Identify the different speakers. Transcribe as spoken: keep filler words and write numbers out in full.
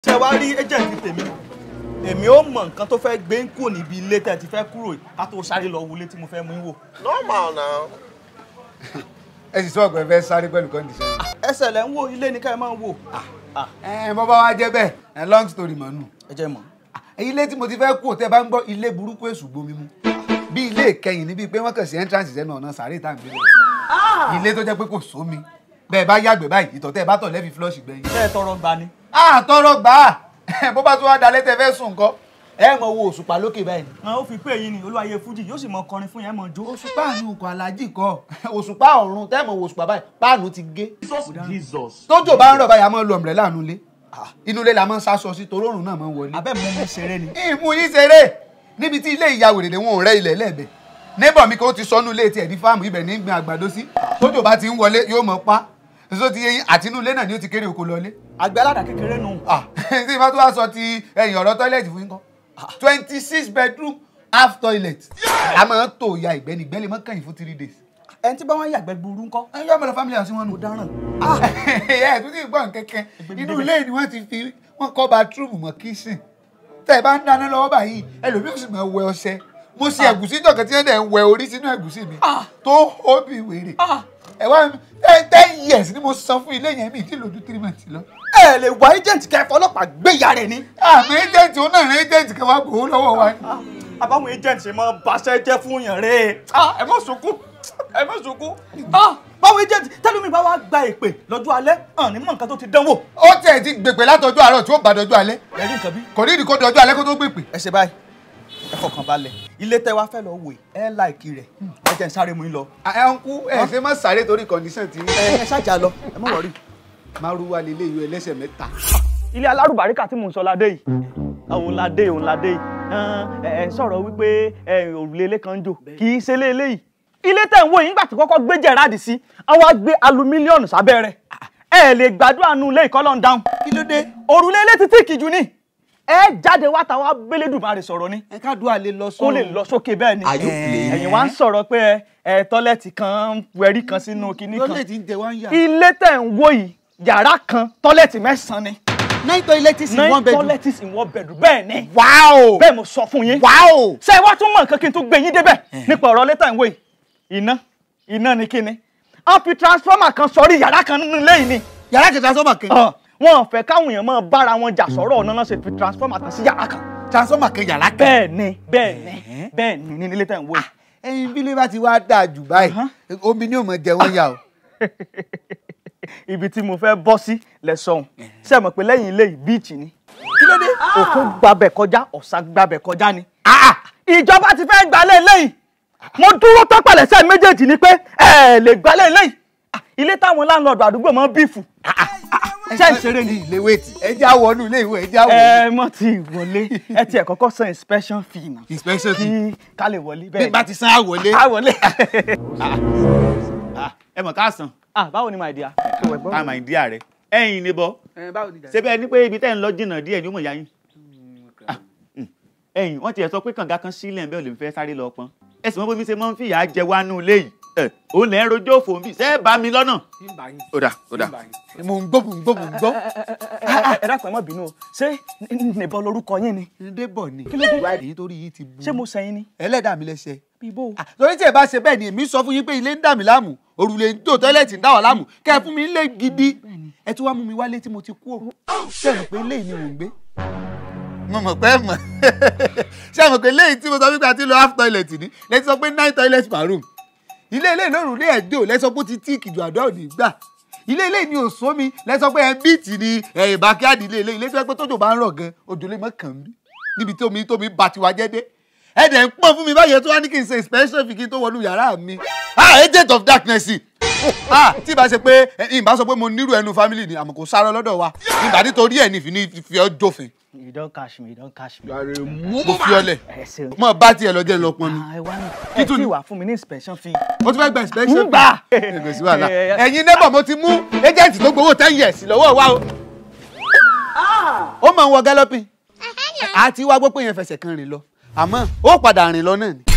Speaker 1: ṣé wàá rí agent tèmi èmi ò mọ nǹkan tó fẹ́ gbé ń kúrò níbi ilé tẹ́ ti fẹ́ kúrò ká tó sáré lọ wọlé tí mo fẹ́ mú wò.
Speaker 2: normal now.
Speaker 3: ẹ sì sọ ọgbẹ fẹ́ sáré pẹ̀lú condition.
Speaker 1: ẹsẹ̀ lẹ́ ń wo ilé ní ká ẹ máa wò.
Speaker 3: ẹ bọ́ bá wá jẹ́ bẹ́ẹ̀ long story mọ̀ nù.
Speaker 1: ẹ jẹ́ mọ̀.
Speaker 3: ilé tí mo ti fẹ́ kú tẹ́ bá ń gbọ́ ilé burúkú èṣù gbomi mu bí ilé ìkẹyìn níbi pé wọ́n kàn sí entrance sẹ́nu ọ̀nà sàárè tá à ń gbé lọ. ilé tó jẹ́ pé kò sómi bẹ́ẹ̀ bá yàgbẹ́ báyìí ìtọ̀ tẹ́ ẹ bá tọ̀ lẹ́fi flush gbẹ̀yìn.
Speaker 1: ṣé ẹ tọrọ gbà ni.
Speaker 3: a tọrọ gbà á bó bá tún wá dalẹ́ tẹ́ fẹ́ sùn nǹkan.
Speaker 1: ẹ mọ wo òṣùpá lókè báyìí ni. ó fi pé yín ni olúwayé fújì yóò sì mọ kọrin fún yẹn mọ jó.
Speaker 3: òṣùpá àánú kọ alájì kọ òṣùpá ọ̀run tẹ́ mọ̀ wo òṣùpá báyìí páànù ti gé.
Speaker 2: Jesus.
Speaker 3: tójò bá ń rọ̀ báyìí a máa lo ọ̀mbrẹ́là nínú ilé inú ilé la máa ń sáṣọ sí torí òrùn náà máa ń wọlé.
Speaker 1: abẹ́ mi mú ṣeré ni.
Speaker 3: ìmú yín ṣeré níbi tí ilé ìyá wèrèdè wọn ò rẹ́ ilẹ̀ lẹ́ẹ̀bẹ̀ neighbor mi kò ti sọnù ilé tiẹ̀ ní fáàmù ibẹ̀ ní gbin àgbàdo sí tójò bá ti ń wọlé yóò mọ̀ pa èso ti yẹyin àti inú ilé náà ni ó ti kéré oko lọlé.
Speaker 1: àgbẹ̀ aládàá kékeré nù.
Speaker 3: tí ìfá tó wá sọ ti ẹ̀yìn ọ̀rọ̀ tọ́ílẹ̀tì fún yín kan twenty six bedroom half toilet a máa ń tò ya ìgbẹ́ni ìgbẹ́ni mọ́ kẹ́yìn fún three days.
Speaker 1: ẹni tí bá wọn yàgbẹ́ burú ńkọ́.
Speaker 3: ẹ yọ ọmọ lọ family house wọn nù.
Speaker 1: ó dáràn.
Speaker 3: ẹ tún ti gbọ́ nkẹ́kẹ́ inú ilé ni wọ́n ti fi wọ́n kọ́ bathroom mọ́ kitchen tẹ́ ẹ bá ń dáná lọ́wọ́ báyìí ẹlòmíràn sì máa wẹ ọṣẹ mo ṣe ẹ̀gúsí jọ̀kẹ́ tí wọ́n dẹ̀ ń wẹ orí sínú ẹ̀gúsí mi tó hó bí wèrè ẹ wá ten years ni mo san fún ilé yẹn mi tí lòdù three months lọ.
Speaker 1: ẹ lè wá agent kẹfọ ọlọ́pàá gbéya rẹ ni.
Speaker 3: àmì agent òun náà ní agent kan wá gbòó lọ́wọ́ wa.
Speaker 1: àbáwọn agent ṣe máa baṣẹ́ jẹ́ fún yàn rẹ̀ ẹ má sunkún ẹ má sunkún. báwo agent tẹ́lómi bá wá gba èpè lọ́jọ́ alẹ́ hàn ní mọ̀ nǹkan tó ti dánwò.
Speaker 3: ó tẹ̀ ti gbèpè látọjọ́ àárọ̀ tí ó bá dọjọ́ alẹ́.
Speaker 1: ẹ rí nǹkan bí.
Speaker 3: kò ní ìdíkọ́ dọjọ́ alẹ́ kó tó gbèpè.
Speaker 1: ẹ ṣe báyìí ẹ fọkàn balẹ̀ ilé tẹ́ wá fẹ́ lọ wò ẹ láìkí rẹ̀ ẹ jẹ́ n sáré mú yín lọ.
Speaker 3: ẹ ń kú ẹ ṣe má sáré torí condition ti.
Speaker 1: ẹ ṣáàjà lọ ẹ má wọrí.
Speaker 3: márùwá lélẹ̀ yóò ẹlẹ́sẹ̀ mẹ́ta.
Speaker 1: ilé alárùbáríkà tí mò ń sọ ládé yìí òun ládé òun ládé yìí ẹ sọ̀rọ̀ wípé òrùlé ilé kan ń jò kì í ṣe léèlé yìí ilé tẹ̀ ń wò yín gbà tí kọ́kọ́ gbé jẹ̀ráàdì sí àwọn á gbé alumílíọ̀nù sábẹ́ rẹ̀ ẹ lè gbàdúrà nu ilé ìkọ́lọ́ ń dáhùn.
Speaker 3: kí ló dé.
Speaker 1: òrùlé ilé ti tíìkì jù ni ẹ jáde wá tàwa bélédùmarè sọ̀rọ̀ ni.
Speaker 3: ẹ ká dùn àlè lọ sókè.
Speaker 1: kó lè lọ sókè bẹ́ẹ̀ ni. ẹ̀yin wá ń sọ̀rọ̀ pé ẹ tọ́lẹ̀tì kan wẹ̀rí kan sínú kinní kan.
Speaker 3: tọ́lẹ̀tì ń jẹ wá ń yà.
Speaker 1: ilé tẹ̀ ń wò yìí yàrá kan tọ́lẹ̀tì mẹ́sàn-án ni.
Speaker 3: nine toilets in one bedroom.
Speaker 1: nine toilets in one bedroom bẹ́ẹ̀ ni.
Speaker 3: wow.
Speaker 1: bẹ́ẹ̀ mo sọ fún yín.
Speaker 3: wow.
Speaker 1: ṣé ẹ wá tún mọ̀ nǹkan kí n tún gbé yín débẹ̀ nípa ọ̀rọ̀ ilé tẹ̀ ń wò yìí iná iná ni kíni. a fi transformer kan sọrí yàrá kan nínú ilé yìí ni.
Speaker 3: yàrá kan transformer kan.
Speaker 1: wọn fẹ́ káwọn èèyàn máa bára wọn jà sọ̀rọ̀ ọ̀nà náà ṣe fi transformer kan sí yàrá kan.
Speaker 3: transformer kan yàrá kan.
Speaker 1: bẹ́ẹ̀ ni bẹ́ẹ̀ ni bẹ́ẹ̀ ni ní ilé tẹ̀ ń wò yìí.
Speaker 3: ẹyin bí ilé bá ti wá dáa jù báyìí omi ni ò mọ jẹ wọ́n yà o.
Speaker 1: ibi tí mo fẹ́ bọ́ sí lẹ́sọ̀hún ṣe mọ̀ pé lẹ́yìn ilé yìí bíìchì ni.
Speaker 3: kí ló dé.
Speaker 1: òkun gbabẹ̀ kọjá ọ̀sà gbabẹ̀ kọjá ni. ìjọba ti fẹ́ gbalẹ̀ lẹ́yìn mo dúró tọ́pẹ̀lẹ́sẹ̀ méjèèjì ni pé ẹ lè gbalẹ̀ lẹ́yìn ilé táwọn láńlọ́ọ̀dù àdúgbò mọ́ bífù.
Speaker 3: ṣé ń ṣeré ní ilé wéètì ẹ jẹ́ àwọ̀ ọdún ilé ìwé ẹ jẹ́ àwọ̀.
Speaker 1: ẹ mọ̀ tí wọlé ẹ tiẹ̀ kọ́kọ́ san inspection fee náà.
Speaker 3: inspection fee
Speaker 1: kí ká lè wọlé
Speaker 3: bí bá ti san àwọlé.
Speaker 1: àwọlé.
Speaker 2: ẹ mọ̀ ká san.
Speaker 1: ah báwo ni my dear.
Speaker 2: ká my dear rẹ ẹ̀yin ni bọ́ ṣé bẹ́ẹ̀ ni pé ibi tẹ́ ń lọ jìnnà díẹ̀ ni ó mọ̀ yá yín. ẹ̀yin wọ́n ti ẹ̀ sọ pé kànga kan sílẹ̀ bẹ́ẹ̀ ò lè fẹ́ sáré lọ pọn ẹ sì mọ̀ bó fi ṣe máa ń fìyà jẹ wá nú ilé yìí òun lẹ́ ń rojọ́ òfò mi ṣé ẹ bá mi lọ́nà. ó dà ó dà.
Speaker 3: mo ń gbọ́ mo ń gbọ́ mo ń gbọ́.
Speaker 1: ẹ dákun ẹ má bínú o ṣé nìbọn lorúkọ yín ni.
Speaker 3: débọ̀ ni
Speaker 1: kí ló dé.
Speaker 3: èyí torí yìí ti bú.
Speaker 1: ṣé mo sẹ́yìn ni.
Speaker 3: ẹlẹ́dàá mi lẹ́sẹ̀.
Speaker 1: bíbó.
Speaker 3: torí tí ẹ bá ṣe bẹ́ẹ̀ ni èmi sọ fún yín pé ilé ń dà mí láàmú òrùlé ń tó tọ́lẹ̀tì ń dà wá láàmú kẹ́ ẹ fún mi ilé gidi ẹ tún wá mú mi wálé tí mo ti kú o ṣé ẹ mọ̀ pé ilé yìí ni mò ń gbé. mo mọ̀ pé mọ̀ ṣé ẹ mọ̀ pé ilé yìí tí mo sọ wípé àti lọ half toilet ni lẹ́tí sọ pé nine toilets per room ilé ilé lóru ilé ẹ̀dẹ́ ò lẹ́sọ pé ó ti tíìkì jù àdó òní gbà ilé ilé ni òṣó mi lẹ́sọ pé ẹ bíìtì ni ẹ̀yìn bákíádì ilé ilé ilé tó yẹ pé tójò bá ń rọ̀ gan òjò lè mọ́ kàn mí níbi tómi tómi bá tiwa jẹ́ dé ẹ dẹ̀ ń pọ́n fún mi báyẹn tó wá ní kí n ṣe inspection fi kí n tó wọnú yàrá mi ah agent of darkness ah tí ìbá ṣe pé ìbá sọ pé mo nírú ẹnu family ni àmọ́ kò sáré lọ́dọ̀ wa ìgbà nítorí ẹ̀ ní fi ní fi ọ́ jófin.
Speaker 1: you don catch me you don catch me.
Speaker 3: mo fi ọlẹ̀ mo bá tiẹ̀ lọ jẹ́ lọ pọn mi.
Speaker 1: ẹ tí wà fún mi ní inspection fee.
Speaker 3: mo ti fẹ́ gba inspection gbà. kò sí wàhálà ẹ̀yin neighbor mo ti mú agent tó gbowó ten years lọ́wọ́ wa o. ó máa ń wọ galloping àti wá gbọ́ pé yẹn fẹsẹ̀ kan rìn lọ àmọ́ ó padà rìn lọ náà ni.